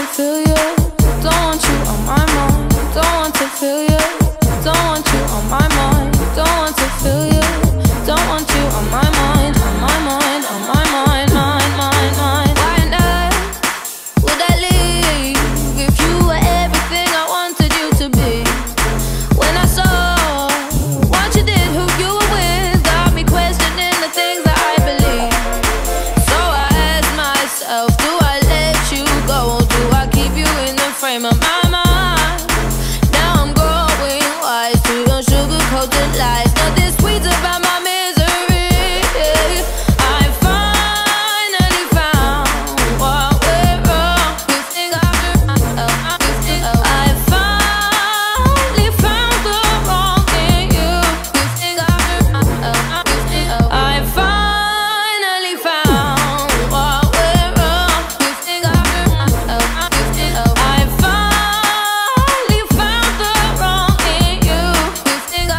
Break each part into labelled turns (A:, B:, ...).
A: feel you. Don't want you on my mind. Don't want to feel you. Don't want you on my mind. Don't want to feel you. Don't want you on my mind. On my mind. On my mind. Mind, mind, mind. Why on earth would I leave if you were everything I wanted you to be? When I saw what you did, who you were with, got me questioning the things that I believe. So I asked myself, do I let you go? Do I keep you in the frame of my mind? Now I'm growing wise to your sugar-coated lies. Nothing sweet about my misery. I finally found what went wrong. You think I finally found the wrong in you. You think I finally found what went wrong. You think I finally found the wrong in you. You think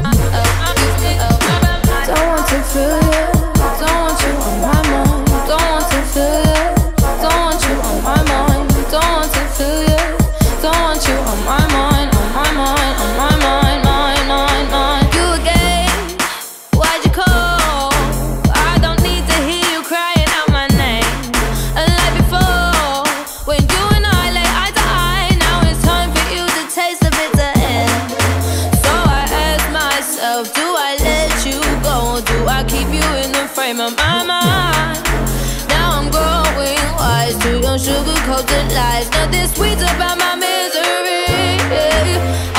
A: don't want to feel you. Don't want you on my mind. Don't want to feel you. Don't want you on my mind. Don't want to feel you. Don't want you on my mind. On my mind. On my mind. Mind, mind, mind. You again? Why'd you call? I don't need to hear you crying out my name. Unlike before, when you and I lay eye to eye, now it's time for you to taste the bitter end. So I ask myself, do I let you go? Do I keep you in the frame of my mind? Now I'm growing wise to your sugar-coated lies. Nothing sweet about my misery.